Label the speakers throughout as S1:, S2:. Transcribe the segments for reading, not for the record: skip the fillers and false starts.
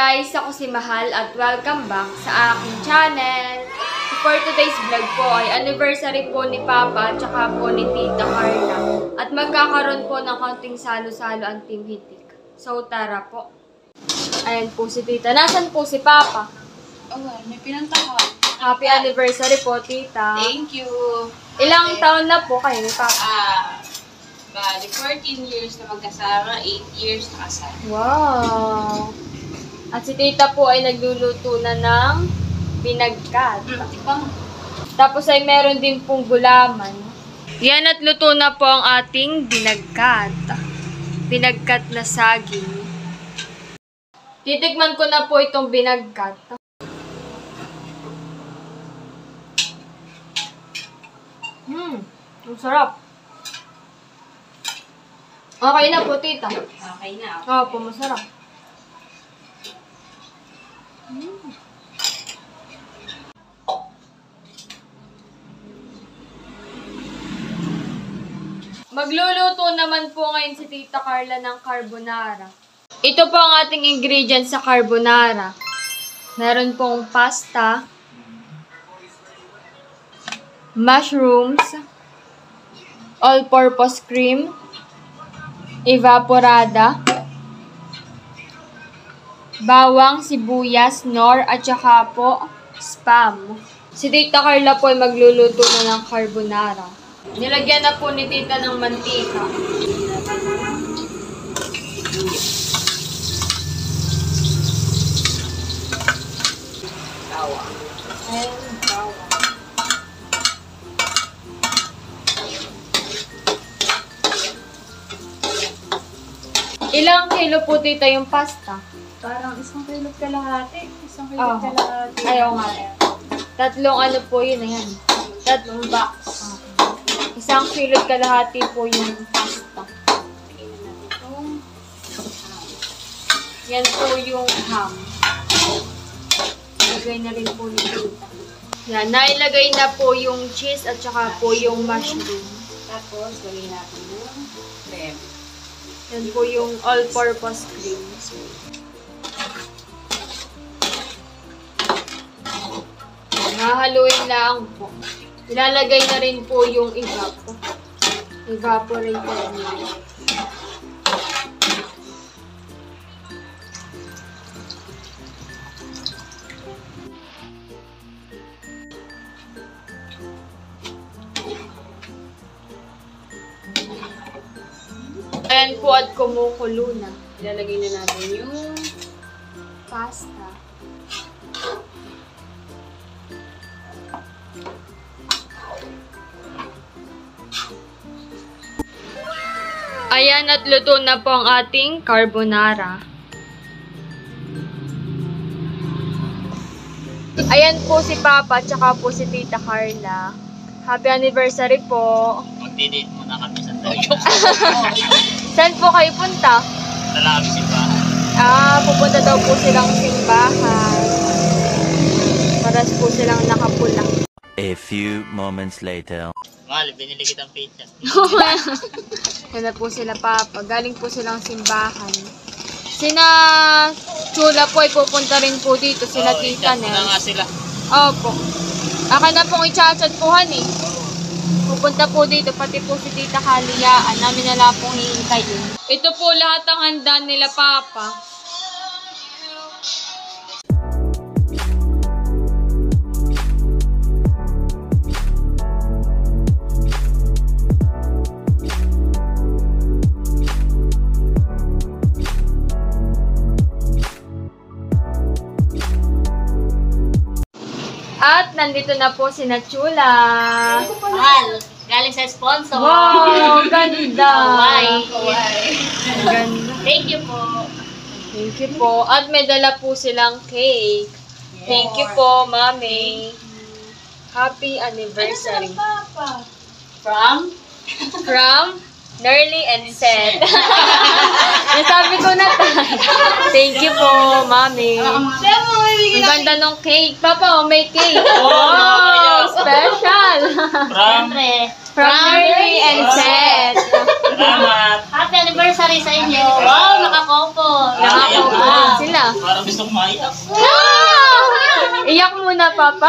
S1: guys! Ako si Mahal at welcome back sa aking channel. So for today's vlog po ay anniversary po ni Papa at saka po ni Tita Carla. At magkakaroon po ng konting salo-salo ang Team Hitik. So tara po. Ayan po si Tita. Nasaan po si Papa?
S2: May pinuntahan.
S1: Happy anniversary po, Tita.
S2: Thank you.
S1: Ilang taon na po kayo ni Papa?
S2: Bali, 14 years na magkasama, 8 years na kasama.
S1: Wow! At si Tita po ay nagluluto na ng binagkat. Tapos ay meron din pong gulaman. Yan at luto na po ang ating binagkat. Binagkat na saging. Titikman ko na po itong binagkat. Ang sarap. Okay na po, Tita.
S2: Okay na.
S1: Oo po, masarap. Magluluto naman po ngayon si Tita Carla ng carbonara. Ito po ang ating ingredients sa carbonara. Meron pong pasta, mushrooms, all-purpose cream, evaporada, bawang, sibuyas, nor, at saka po spam. Si Tita Carla po ay magluluto na ng carbonara. Nilagyan na po ni Tita ng mantika.
S2: Bawang.
S1: And bawang. Ilang kilo po, Tita, yung pasta?
S2: Parang 1 kilo kalahati. 1 kilo
S1: Oh.
S2: kalahati.
S1: Ayaw nga. Tatlong ano po yun, ayan. Tatlong box. 1 kilo kalahati po yung pasta. Yan po yung ham. Ilagay na rin po ni Tita. Yan, nailagay na po yung cheese at saka po yung mushroom.
S2: Tapos, gawin natin yung cream.
S1: Yan po yung all-purpose cream. Nahaluin lang po. Ilalagay na rin po yung evaporated milk. Ayan po at kumukulo na.
S2: Ilalagay na natin yung
S1: Pasta. Ayan at luto na po ang ating carbonara. Ayan po si Papa at saka po si Tita Carla. Happy anniversary po.
S3: Magdi-date muna kami sa tayo.
S1: Saan po kayo punta?
S3: Talami si ba?
S1: Pupunta daw po silang simbahan. Paras po silang nakapula.
S4: A few moments later.
S3: Mahal, binili kitang pizza.
S1: Yan na po sila, Papa. Galing po silang simbahan. Sina Chula po ay pupunta rin po dito. Sila Tita
S3: Nel.
S1: Nel.
S3: Nga sila.
S1: Opo. Aka na pong i-chat po, honey. Pupunta po dito, pati po si Tita Kaliyaan. Namin na lang pong hihintayin. Ito po lahat ang handa nila, Papa. At nandito na po si Nachula.
S2: mahal. Galing sa sponsor.
S1: Wow, ganda.
S2: Hawaii.
S1: Ganda.
S2: Thank you po.
S1: Thank you po. At may dala po silang cake. Thank you po, Mami. Happy anniversary.
S2: From?
S1: From Nerly and Seth. Nasabi ko na tayo. Thank you po, Mami. Ang ganda ng cake. Papa, may cake. Wow, special. From Nerly and Seth.
S3: Salamat.
S2: Happy anniversary sa inyo. Wow, nakakopo.
S1: Nakakaupo sila.
S3: Parang gusto kong maiyak.
S1: Iyak muna, Papa.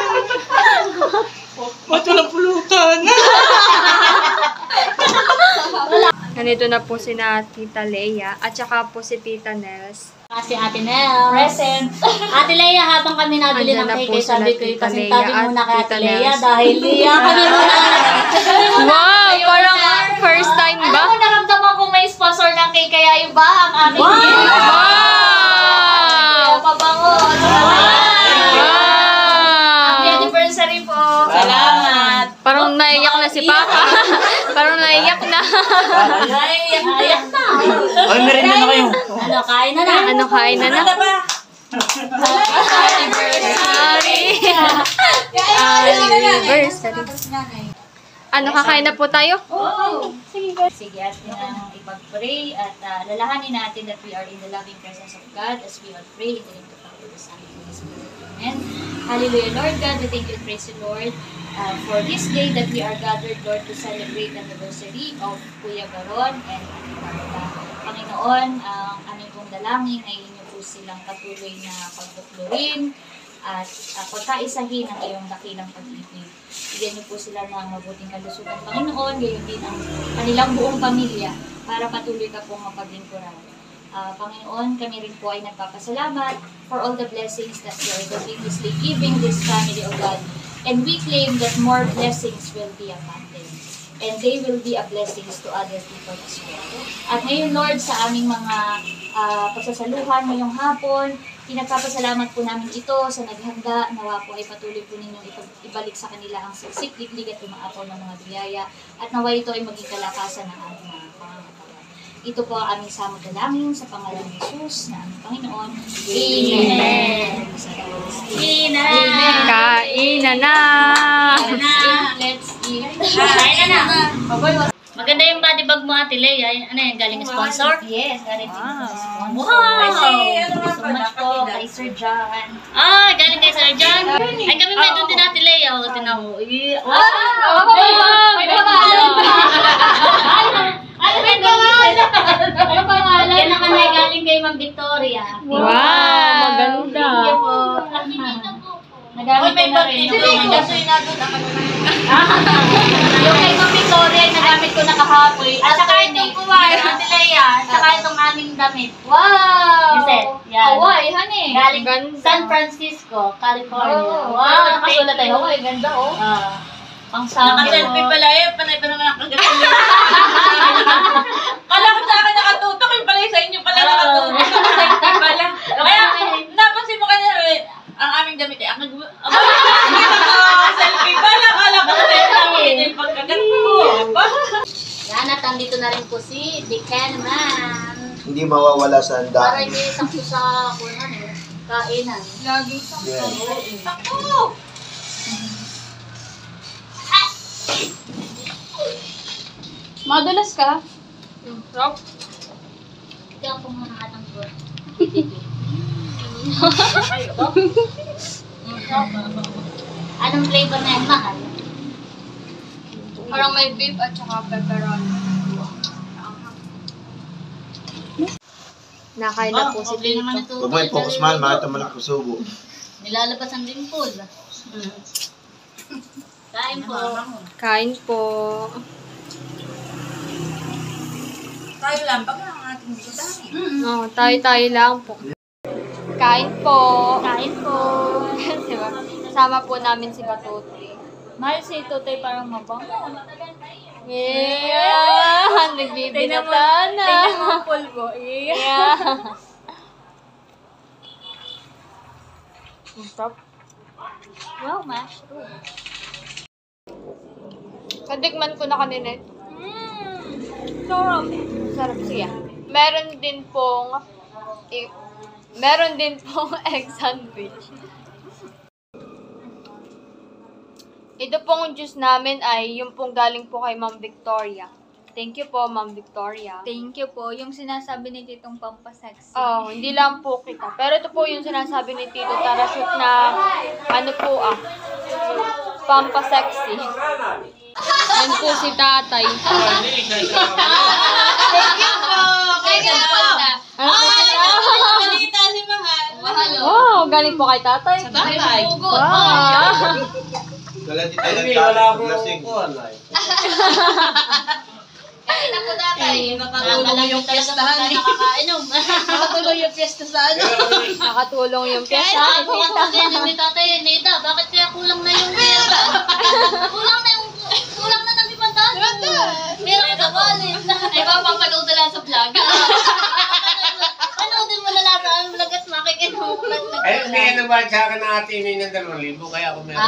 S3: Ba't walang pulutan?
S1: Nandito na po si na Tita Leia at saka po si Tita Nels.
S5: Si Ate Nel. Present. Ate Leia, habang kami nabili ng
S1: Andyan na po
S5: cake, sabi ko,
S1: sila, Tita
S5: pasintabi
S1: Leia at
S5: muna kay Ate
S1: Tita
S5: Leia
S1: Nels.
S5: dahil Leia kami muna.
S1: Wow! Parang first time
S5: Alam
S1: ba?
S5: mo, naramdaman ko may sponsor ng cake, kaya iba ang aming
S1: Wow!
S5: Pabango.
S1: Wow!
S5: Happy anniversary po. Salamat.
S1: Parang naiyak na si Papa. Parang naiyak na.
S5: Ay, ayak na.
S3: Ay, merienda na kayo.
S5: Ano, kain na na.
S1: Ano, kain na na? Anniversary! Anniversary! Ano, kakain na po tayo?
S5: Sige, at ipag-pray at lalahanin natin that we are in the loving presence of God as we all pray in the name of the Father, the Son, and the Holy Spirit. Amen. Hallelujah, Lord God. We thank you and praise you, Lord, for this day that we are gathered, Lord, to celebrate the anniversary of Kuya Baron and Ate Marta. Panginoon, ang aming pong dalangin ay inyo po silang patuloy na pagbukluin at pagkaisahin ang iyong dakilang pag-ibig. Bigyan niyo po sila ng mabuting kalusugan, Panginoon, gayon din ang kanilang buong pamilya para patuloy ka pong mapaglingkuran. Panginoon, kami rin po ay nagpapasalamat for all the blessings that you are continuously giving this family, O God. And we claim that more blessings will be upon them. And they will be a blessings to other people as well. At ngayon, Lord, sa aming mga pagsasaluhan ngayong hapon, pinagpapasalamat po namin ito sa naghanda. Nawa po ay patuloy po ninyong ibalik sa kanila ang siksik, liglig at umaapaw ng mga biyaya. At nawa ito ay maging kalakasan ng aming mga pangangatawan. Ito po ang aming samot dalangin sa pangalan ni Jesus na aming Panginoon. Amen. Amen.
S1: Kainan na!
S5: Let's eat. Kain na na. Maganda yung body bag mo, Ate Leia. Ano yan, galing sponsor? Yes, galing sponsor. Wow! Thank you so much po kay Sir John. Ah, galing kay Sir John? Ay, kami may doon din, Ate Leia. O, tinan mo. Wow! May pangalan pa! May pangalan! May pangalan! Yan ang kanay galing kay Ma'am Victoria.
S1: Wow! Maganda!
S5: Thank you po. Nagamit ko na rin. Yung kay Ma'am Victoria ay nagamit ko na kahapon. At saka itong kuwari, Ate Leia. At saka itong aming damit. Wow! Set. Yan. Hawaii, honey. Galing San Francisco, California. Wow! Nakasulat tayo. Hawaii, ganda oh. Pang sabi.
S2: Naka-selfie pala eh. Panay pa naman ang kagatuloy. Kala ko sa akin nakatutok. Yung pala sa inyo pala nakatutok. Naka-selfie pala. Kaya napansin mo kanina ang aming damit eh. Naka-selfie pala. Kala ko sa inyo yung pagkagat ko.
S5: Yan at andito na rin po si Decan Man.
S6: Hindi mawawala sa
S5: Para
S6: handa.
S5: hindi sakto sa kainan.
S1: Lagi sa
S6: Yes.
S2: Ako!
S1: Madulas ka? Rob?
S5: Ito ako muna katang good. Anong flavor na yan, mahal?
S1: Parang may beef at saka pepperoni. Nakain na po si
S5: okay naman
S1: Tito.
S5: ito.
S6: Huwag mo i-focus man, makita mo lang kusubo.
S5: Nilalabas ang dimple. Kain po.
S1: Kain po.
S2: Tayo lang. Pag ang ating bisitahin.
S1: Oh, tayo-tayo lang po. Kain po.
S5: Kain po.
S1: Diba? Kasama po namin si Batuti.
S5: Mahal si Tutoy parang mabango.
S1: Yeah! Nagbibinata na.
S5: Tingnan mo ang pulbo.
S1: Yeah. Stop.
S5: Wow, mushroom.
S1: Katikman ko na kanina. Sarap. Sarap siya. Meron din pong egg sandwich. Ito pong juice namin ay yung pong galing po kay Ma'am Victoria. Thank you po, Ma'am Victoria.
S7: Thank you po. Yung sinasabi ni Titong pampasexy.
S1: Oh, hindi lang po kita. Pero ito po yung sinasabi ni Tito Tarashoot na ano po pampasexy. Yan po si tatay.
S2: Thank you po! Kaya
S1: Ano po sila?
S2: balita si Mahal.
S1: Wow, galing po kay tatay.
S2: Tatay.
S1: Wow.
S6: Wala di tayo
S3: Ay, wala akong
S6: lasing.
S5: Kaya po tatay.
S2: Nakatulong yung piyestahan.
S5: Nakakainom.
S2: Nakatulong yung piyesta sa ano.
S1: Nakatulong yung
S5: Kaya
S1: pyesa.
S5: ako ganyan ni tatay. Nita, bakit kaya kulang na yung pera? Kulang na ng 500. Meron ka sa wallet. Ay, mapapanood na lang sa vlog. Panoodin mo na lang sa vlog at makikinom.
S8: Ay, bigyan naman sa akin ng ate May ng 2,000, kaya ako meron.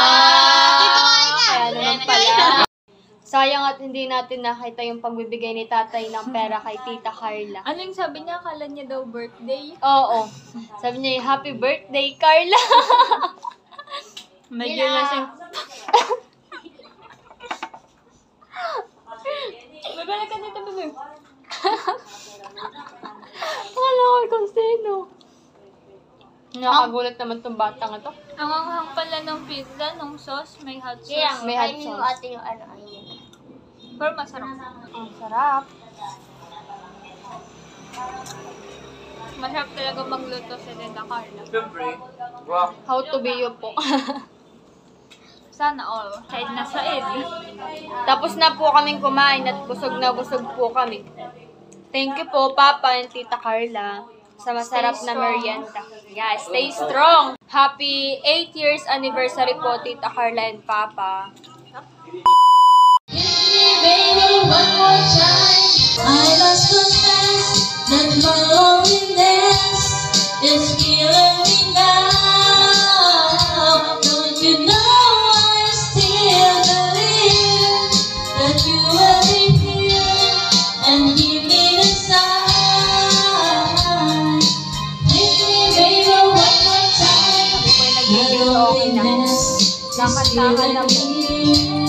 S1: Kaya naman pala. Sayang at hindi natin nakita yung pagbibigay ni tatay ng pera kay Tita Carla.
S7: Ano yung sabi niya? Akala niya daw birthday.
S1: Oo. Sabi niya, happy birthday, Carla!
S7: Medyo lasing. Babalik ka dito, bebe.
S1: Akala ko kung sino. Nakagulat naman tong batang ito.
S7: Ang anghang pala ng pizza, ng sauce, may hot sauce.
S5: Kaya,
S1: May hot
S5: kainin mo
S1: sauce.
S5: ate yung ano, ayun.
S7: Pero masarap.
S1: Ang sarap.
S7: Masarap talaga magluto si Tita Carla.
S8: Siyempre. Wow.
S1: How to be you po.
S7: Sana all. Kahit nasa ed.
S1: Tapos na po kaming kumain at busog na busog po kami. Thank you po, Papa and Tita Carla, sa masarap na merienda. Yeah, stay strong! Happy 8 years anniversary po, Tita Carla and Papa.
S9: Baby, one more time. I must confess that my loneliness is killing me now. Don't you know I still believe that you will be here and give me the sign. Give me, baby, one more time. My loneliness is killing me.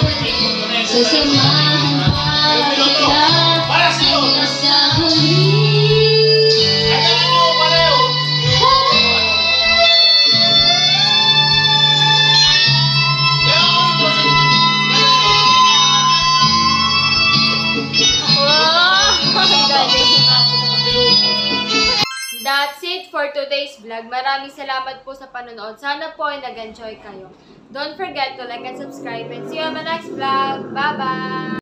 S9: Sasamahan pa kita hanggang sa huli.
S1: for today's vlog. Maraming salamat po sa panonood. Sana po ay nag-enjoy kayo. Don't forget to like and subscribe and see you on my next vlog. Bye-bye!